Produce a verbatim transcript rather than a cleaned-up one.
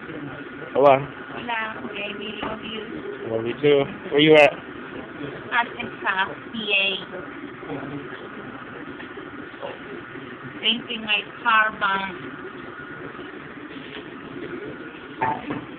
Hello. Hola, baby, love you. Love you too. Where you at? Arkansas, P A. Drinking my car bomb.